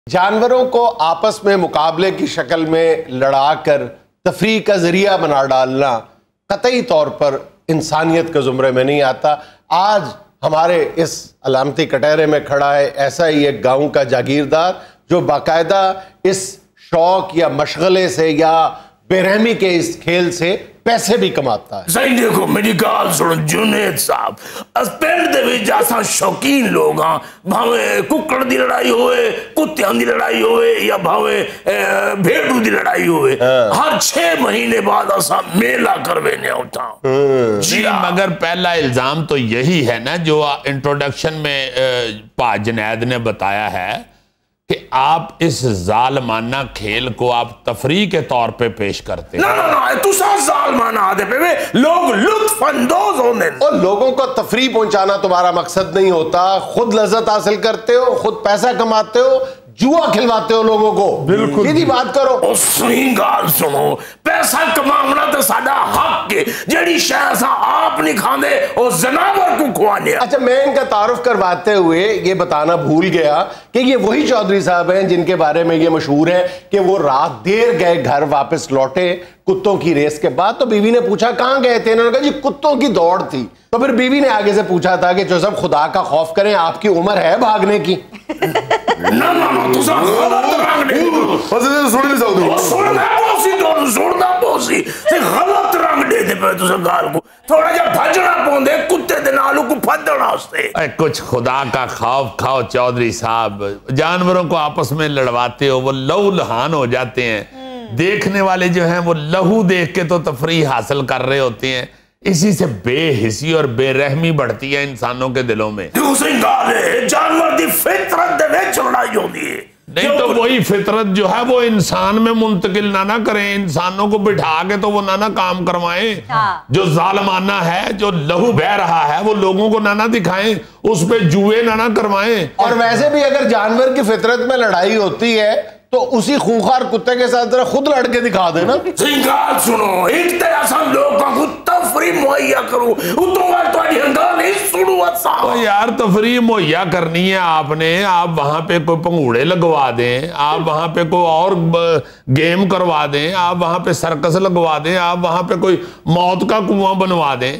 جانوروں کو آپس میں مقابلے کی شکل میں لڑا کر تفریح کا ذریعہ بنا ڈالنا قطعی طور پر انسانیت کے زمرے میں نہیں آتا۔ آج ہمارے اس علامتی کٹہرے میں کھڑا ہے ایسا ہی ایک گاؤں کا جاگیردار جو باقاعدہ اس شوق یا مشغلے سے یا بے رحمی کے اس کھیل سے پیسے بھی کماتا ہے۔ صحیح دیکھو میری گال سنو جنید صاحب، اس پنڈ دے وچ جاساں شوقین لوگ ہاں، بھاویں ککڑ دی لڑائی ہوئے، کتیاں دی لڑائی ہوئے یا بھاویں بھیڑوں دی لڑائی ہوئے، ہر 6 مہینے بعد اساں میلہ کروینے ہوتا۔ جی مگر پہلا الزام تو یہی ہے نا جو انٹروڈکشن میں پا جنید نے بتایا ہے کہ آپ اس ظالمانہ کھیل کو آپ تفریح کے طور پہ پیش کرتے ہیں۔ نا تو سا ظالمانہ آدھے پہ لوگ لطف اندوز ہونے، اور لوگوں کو تفریح پہنچانا تمہارا مقصد نہیں ہوتا، خود لذت حاصل کرتے ہو، خود پیسہ کماتے ہو، جوا کھلواتے ہو لوگوں کو۔ بالکل سیدھی بات کرو۔ او صحیح گال سنو، پیسہ کماونا تو ساڈا حق کے، جڑی شے سا آپ نہیں کھاندے او جناور کو کھوانے۔ اچھا میں ان کا تعارف کرواتے ہوئے یہ بتانا بھول گیا کہ یہ وہی چودھری صاحب ہیں جن کے بارے میں یہ مشہور ہے کہ وہ رات دیر گئے گھر واپس لوٹے کتوں کی ریس کے بعد، تو بیوی نے پوچھا کہاں گئے تھے، انہوں نے کہا جی کتوں کی دوڑ تھی۔ تو پھر بیوی نے آگے سے پوچھا تھا کہ جو سب خدا کا خوف کریں آپ کی عمر ہے بھاگنے کی؟ نا تو سا غلط رنگ دے دو، سننا پوسی غلط رنگ دے دے پہ تو سا گال کو تھوڑا جا بھجنا پوندے کتے دے نالوں کو پھدنا ہستے۔ کچھ خدا کا خوف کھاؤ چودھری صاحب، جانوروں کو آپس میں لڑواتے ہو، وہ لہو لہان ہو جاتے ہیں، دیکھنے والے جو ہیں وہ لہو دیکھ کے تو تفریح حاصل کر رہے ہوتے ہیں، اسی سے بے حسی اور بے رحمی بڑھتی ہے انسانوں کے دلوں میں۔ دوسری گال ہے جانور دی فطرت دے وچ لڑائی ہوندی ہے، نہیں تو وہی فطرت جو ہے وہ انسان میں منتقل نہ کریں، انسانوں کو بٹھا کے تو وہ نہ کام کروائیں، جو ظالمانہ ہے جو لہو بہ رہا ہے وہ لوگوں کو نہ دکھائیں، اس پہ جوئے نہ کروائیں۔ اور ویسے بھی اگر جانور کی فطرت میں لڑائی ہوتی ہے تو اسی خونخوار کتے کے ساتھ ذرا خود لڑ کے دکھا دینا۔ سنگال سنو، ایک طرح سے لوگوں کو تفریح مہیا کرو، اتوار تو ہنگا نہیں سنو اصلا۔ یار تفریح مہیا کرنی ہے آپ نے، آپ وہاں پہ کوئی پنگوڑے لگوا دیں، آپ وہاں پہ کوئی اور گیم کروا دیں، آپ وہاں پہ سرکس لگوا دیں، آپ وہاں پہ کوئی موت کا کنواں بنوا دیں۔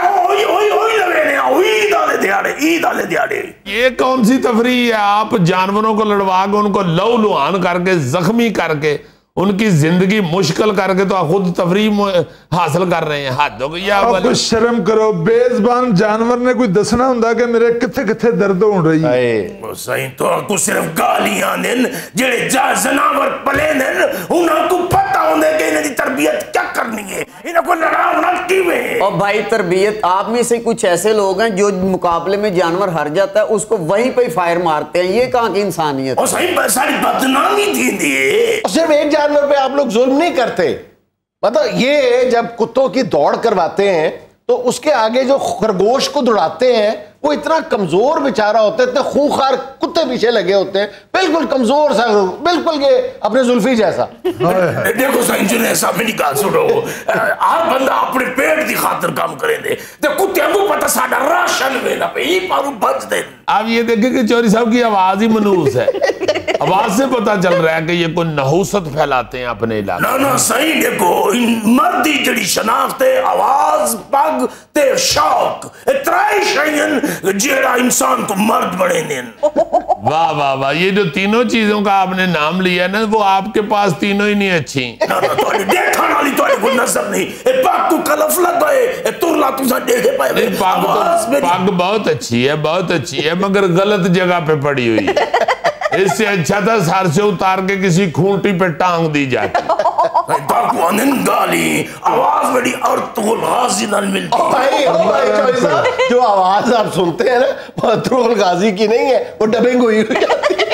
یہ کون سی تفریح ہے؟ آپ جانوروں کو لڑوا کے ان کو لو لوہان کر کے زخمی کر کے ان کی زندگی مشکل کر کے تو خود تفریح حاصل کر رہے ہیں۔ حد ہو گئی آپ کچھ شرم کرو، بے زبان جانور نے کوئی دسنا ہوندا کہ میرے کتھے کتھے درد ہون رہی ہے۔ صحیح تو صرف گالیاں دن جڑے جانور پلے دن انہاں کو پتہ ہوندے کہ انہاں دی تربیت کیا کرنی ہے، انہاں کو لڑاونا کیویں۔ اور بھائی تربیت آپ میں سے کچھ ایسے لوگ ہیں جو مقابلے میں جانور ہار جاتا ہے اس کو وہیں پہ فائر مارتے ہیں، یہ کہاں کی انسانیت؟ اور صحیح ساری بدنامی تھی ہے۔ صرف ایک جانور پہ آپ لوگ ظلم نہیں کرتے، مطلب یہ جب کتوں کی دوڑ کرواتے ہیں تو اس کے آگے جو خرگوش کو دوڑاتے ہیں وہ اتنا کمزور بیچارہ ہوتا ہے، اتنے خونخوار کتے پیچھے لگے ہوتے ہیں، بالکل کمزور سا، بالکل یہ اپنے زلفی جیسا۔ دیکھو سا انجنیر صاحب میری گال سنو، ہر بندہ اپنے پیٹ دی خاطر کام کریں دے، تے کتے کو پتہ ساڈا راشن وینا پہ ہی پارو بچ دیں۔ آپ یہ دیکھیں کہ چودھری صاحب کی آواز ہی منحوس ہے، آواز سے پتہ چل رہا ہے کہ یہ کوئی نحوست پھیلاتے ہیں اپنے علاقے۔ نا صحیح دیکھو، مردی جڑی شناخت ہے، آواز، پگ تے شوق، اترائی شائن جیڑا انسان کو مرد بڑھے دیں۔ واہ واہ واہ، یہ جو تینوں چیزوں کا آپ نے نام لیا نا وہ آپ کے پاس تینوں ہی نہیں اچھی۔ نا توڑی دیکھا نالی توڑی کو نظر نہیں، اے پاک کو کلف لگ گئے، اے تورلا تو سا دیکھے پائے۔ پاک بہت اچھی ہے، بہت اچھی ہے، مگر غلط جگہ پہ پڑی ہوئی ہے، اس سے اچھا تھا سر سے اتار کے کسی کھونٹی پہ ٹانگ دی جاتی۔ ڈاکو انن گالی آواز بڑی ارطغرل غازی نال ملتی۔ بھائی چودھری صاحب جو آواز آپ سنتے ہیں نا وہ ارطغرل غازی کی نہیں ہے، وہ ڈبنگ ہوئی ہوئی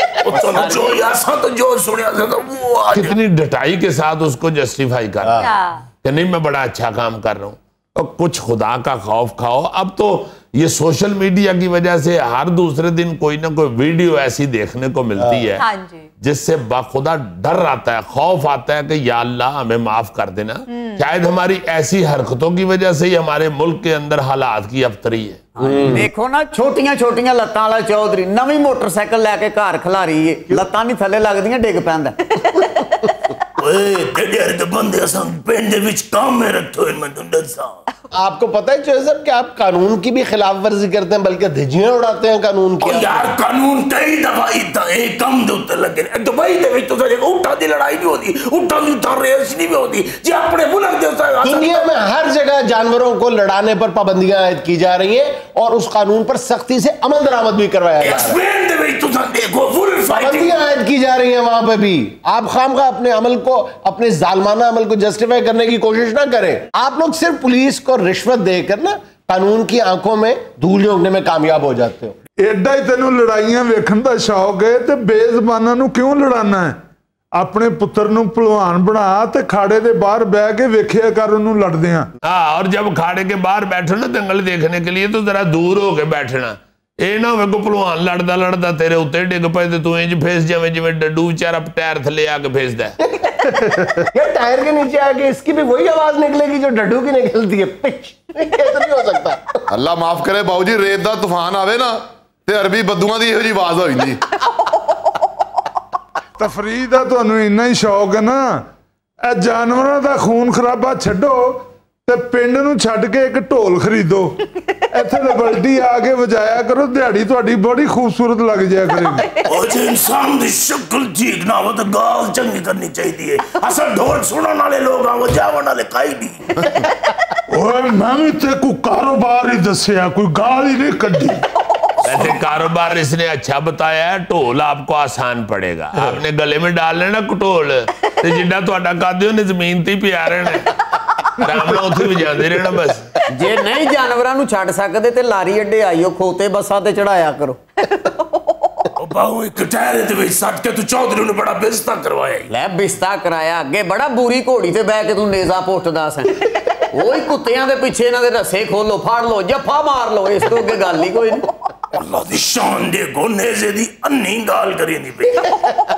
ہے۔ کتنی ڈٹائی کے ساتھ اس کو جسٹیفائی کر رہا ہے کہ نہیں میں بڑا اچھا کام کر رہا ہوں۔ اور کچھ خدا کا خوف کھاؤ۔ اب تو یہ سوشل میڈیا کی وجہ سے ہر دوسرے دن کوئی نہ کوئی ویڈیو ایسی دیکھنے کو ملتی ہے جس سے باخدا ڈر آتا ہے، خوف آتا ہے کہ یا اللہ ہمیں معاف کر دینا، شاید ہماری ایسی حرکتوں کی وجہ سے ہی ہمارے ملک کے اندر حالات کی ابتری ہے۔ देखो ना छोटियां छोटियां लत्तां वाला चौधरी नवी मोटरसाइकिल लैके घर खिलारी है, लत्तां नहीं थले लगदियां, डिग पैंदा। आपको पता है चौधरी साहब कि आप कानून की भी खिलाफ वर्जी करते हैं, बल्कि धिजियां उड़ाते हैं कानून की। यार कानून कई दफा एक कम दे उत्ते लगे ने। दुबई दे विच तो ऊंटां दी लड़ाई भी होती, ऊंटां दी रेस नहीं भी होती जे अपने मुल्क दे। दुनिया में हर जगह जानवरों को लड़ाने पर पाबंदियां आयद की जा रही हैं और उस कानून पर सख्ती से अमल दरामद भी करवाया जा रहा है। पाबंदियां आयद की जा रही हैं वहां पे भी। आप खामखा अपने अमल को, अपने जालमाना अमल को जस्टिफाई करने की कोशिश ना करें। आप लोग सिर्फ पुलिस को रिश्वत देकर ना कानून की आंखों में धूल झोंकने में कामयाब हो जाते हो। एडा ही तेनों लड़ाइयां वेखण दा शौक है ते बेज़बानां नूं क्यों लड़ाना है? अपने पुत्र नूं पहलवान बना ते खाड़े दे बाहर बैठ के वेखिया कर उन्होंने लड़दे हैं। हाँ, और जब खाड़े के बाहर बैठो ना दंगल देखने के लिए तो जरा दूर होके बैठना। ਇਹ ਨਾ ਵੇਖੋ ਭਲਵਾਨ ਲੜਦਾ ਲੜਦਾ ਤੇਰੇ ਉੱਤੇ ਡਿੱਗ ਪਏ ਤੇ ਤੂੰ ਇੰਜ ਫੇਸ ਜਿਵੇਂ ਡੱਡੂ ਵਿਚਾਰਾ ਟਾਇਰ ਥੱਲੇ ਆ ਕੇ ਫੇਸਦਾ। ये टायर के नीचे आके इसकी भी वही आवाज निकलेगी जो डड्डू की निकलती है, पिच। ऐसा नहीं हो सकता। अल्लाह माफ करे बाबू जी, रेत दा तूफान आवे ना ते अरबी बद्दूआं दी इहो जी आवाज हो जांदी। तफरीह दा तुहानूं इन्ना ही शौक है ना, ਇਹ ਜਾਨਵਰਾਂ ਦਾ ਖੂਨ ਖਰਾਬਾ ਛੱਡੋ ਤੇ ਪਿੰਡ ਨੂੰ ਛੱਡ ਕੇ ਇੱਕ ਢੋਲ ਖਰੀਦੋ, ਇੱਥੇ ਲਬਲਟੀ ਆ ਕੇ ਵਜਾਇਆ ਕਰੋ, ਦਿਹਾੜੀ ਤੁਹਾਡੀ ਬੜੀ ਖੂਬਸੂਰਤ ਲੱਗ ਜਾਇਆ ਕਰੇਗੀ। ਉਹ ਜੇ ਇਨਸਾਨ ਦੀ ਸ਼ਕਲ ਠੀਕ ਨਾ ਹੋ ਤਾਂ ਗਾਲ ਚੰਗੀ ਕਰਨੀ ਚਾਹੀਦੀ ਹੈ। ਅਸਲ ਢੋਲ ਸੁਣਨ ਵਾਲੇ ਲੋਕ ਆ, ਵਜਾਵਣ ਵਾਲੇ ਕਾਈ ਨਹੀਂ। ਓਏ ਮੈਂ ਵੀ ਤੇ ਕੋਈ ਕਾਰੋਬਾਰ ਹੀ ਦੱਸਿਆ, ਕੋਈ ਗਾਲ ही नहीं ਕੱਢੀ। वैसे कारोबार इसने अच्छा बताया है, ढोल आपको आसान पड़ेगा। आपने गले में डाल लेना ढोल ते जिड्डा तुहाडा कद उन्हें जमीन ते प्या रहना, आराम नाल उत्थे वजांदे रहना बस। जे नहीं जानवरां नूं छड्ड सकदे ते लारी अड्डे आइयो, खोते बसां ते चढ़ाया करो। बाहू एक टायर दे विच सट के तू चौधरी ने बड़ा बिस्ता करवाया। ले बिस्ता कराया, अगे बड़ा बुरी घोड़ी ते बैठ के तू नेजा पुੱਟਦਾ सैं। ओही कुत्तियां दे पिछे इन्हां दे रस्से खोलो, फड़ लो, जफा मार लो, इस तो अगे गल ही कोई नहीं। अल्लाह दी शान दे गोनेजे दी अन्नी गाल करी नहीं पे।